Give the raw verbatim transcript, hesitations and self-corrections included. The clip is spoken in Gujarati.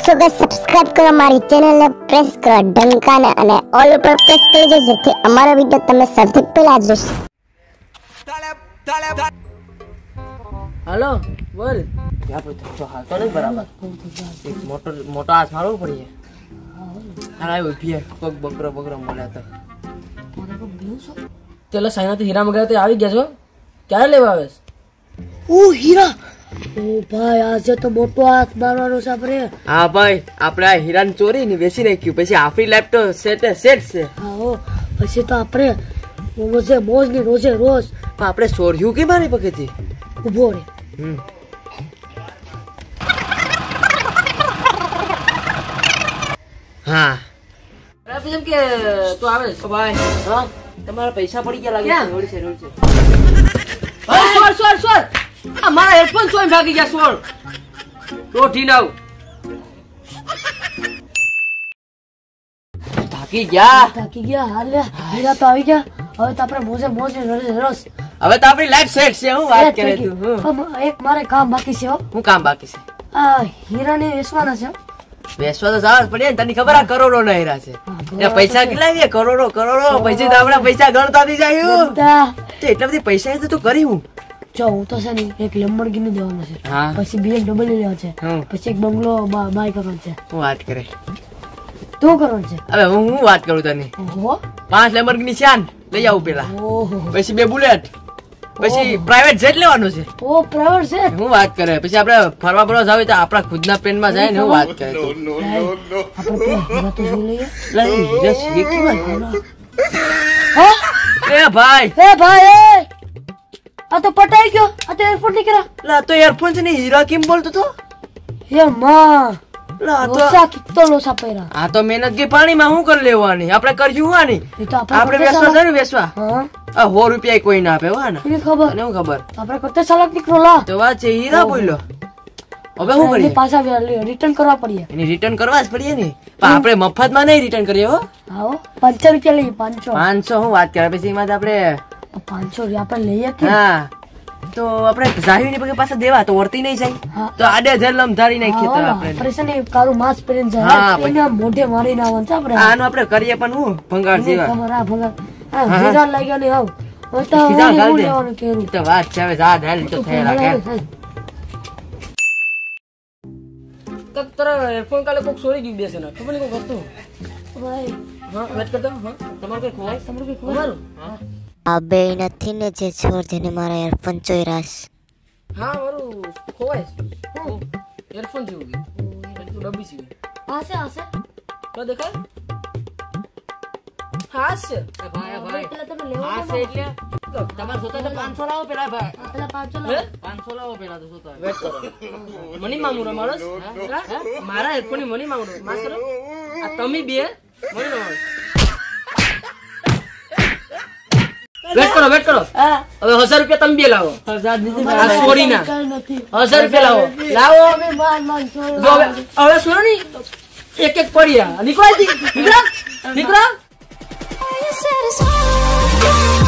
સો ગાઈસ સબસ્ક્રાઇબ કરો મારી ચેનલ ને પ્રેસ કરો ડંકાને અને ઓલ ઉપર પ્રેસ કરજો જેથી અમારો વિડિયો તમે સૌથી પહેલા જોશો। हेलो बोल क्या पता तो हाल तो नहीं बराबर एक मोटर मोटा हाथ मारो पड़ी है अरे वो भी है पग बकरा बकरा मोला था चलो साइना तो हीरा मगाया तो આવી ગયા છો ક્યારે લેવા આવેસ ઓ હીરા ઓ ભાઈ આજે તો મોટો હાથ મારવાનો છે આપણે હા ભાઈ આપણે આ હીરાની ચોરી ની વેચી નાખ્યું પછી આપણી લાઈફ તો સેટ સેટ છે હા ઓ પછી તો આપણે રોજે મોજ ની રોજે રોજ પણ આપણે ચોર્યું કે મારી પકેથી ઉભો રે હમ હા અરે જેમ કે તું આવે ભાઈ હા તમારા પૈસા પડી ગયા લાગે છે રોડ છે રોડ છે અરે સોર સોર સોર આ મારા હેડફોન સોય ભાગી ગયા સોર રોટી નાવ થાકી ગયા થાકી ગયા હાલ હીરા તો આવી ગયા હવે તો આપણે મોજે મોજ ની રોજે રોજ હવે તો આપણી લાઈફ સેટ છે હું વાત કરે તું એક મારે કામ બાકી છે હું કામ બાકી છે આ હીરા ને વેચવાના છે વેચવા તો સાવ પડે ને તને ખબર આ કરોડો ના હીરા છે એ પૈસા કેટલા છે કરોડો કરોડો પછી તો આપણા પૈસા ગણતા થઈ જાય તો એટલા બધી પૈસા તો તું કરી હું જો હું તો છે ને એક લેમ્બોર્ગિની લેવાનો છે પછી બીએમડબલ્યુ લેવાનો છે પછી એક બંગલો બાય કરવાનો છે હું વાત કરે તું કરવાનો છે હવે હું હું વાત કરું તને ઓહો પાંચ લેમ્બોર્ગિની છે લઈ આવું પેલા ઓહો પછી બે બુલેટ પછી પ્રાઇવેટ જેટ લેવાનું છે ઓ પ્રાઇવેટ જેટ હું વાત કરે પછી આપણે ફરવા ફરવા જાવ તો આપણા ખુદના પ્લેનમાં જાય ને હું વાત કરે તો આપણે પેલા તો જોઈ લઈએ લઈ જસ એ કેવા હા એ ભાઈ એ ભાઈ આ તો પટાઈ ગયો આ તો એરફોન નીકળ્યા લા તો એરફોન છે ને હીરા કેમ બોલતો તો હે માં લા તો લોસા કિત્તો લોસા પૈરા આ તો મહેનત કે પાણીમાં હું કરી લેવાની આપણે કર્યું હાની એ તો આપણે વેસવા છે ને વેસવા હા આ સો રૂપિયા કોઈ ના આપે હા ને એને ખબર તને હું ખબર આપણે કતે સાલક નીકળો લા તો વાત છે હીરા બોલ્યો હવે હું કરીએ પાછા રિટર્ન કરવા પડે એને રિટર્ન કરવા જ પડે ને પણ આપણે મફતમાં નહીં રિટર્ન કરીએ હો આવો પાંચસો રૂપિયા લઈએ પાંચસો પાંચસો હું વાત કરે પછી એમાં આપણે પાંચસો રૂપિયા આપણે લઈએ કે હા તો આપણે જાહીની પગે પાછા દેવા તો વર્તી નહીં જાય તો આડે જલમ ધારી નાખીએ તો આપણે આપણે છે ને કારું માસ પહેરીને જાય એને મોઢે મારીને આવવાનું છે આપણે આનો આપણે કરીએ પણ હું ભંગાર જેવા ખબર આ ભંગાર હા હીરા લાગ્યા ને આવ તો સીધા ગાલ દે લેવાનું કેરું તો વાત છે હવે જા ઢાલ તો થયેલા કે તક તરા એરફોન કાલે કોક સોરી ગઈ બેસે ને ખબર નહીં કોક હતું ભાઈ હા વેટ કરતો હા તમારું કોઈ ખોવાય તમારું કોઈ ખોવાય હા આ બે નથી ને જે છોર જેને મારા એરફોન ચોરાસ હા મારું ખોવાય હું એરફોન જેવું ગયું એટલું ડબ્બી છે આસે આસે તો દેખાય હા છે ભાઈ ભાઈ પેલા તમે લેવા હા છે એટલે તમારે સોતા તો પાંચસો લાવો પેલા ભાઈ પેલા પાંચસો પાંચસો લાવો પેલા તો સોતા વેટ કરો મની માંગુ રો મારો મારા એરફોન ની મની માંગુ રો માસ કરો આ તમે બે મની નો વેટ કરો વેટ કરો હવે હજાર રૂપિયા તમે બે લાવો આ સોરી ના હજાર રૂપિયા લાવો લાવો અમે માન માન છોડ જો હવે હવે સુનો ની એક એક પડ્યા નીકળો નીકળો નીકળો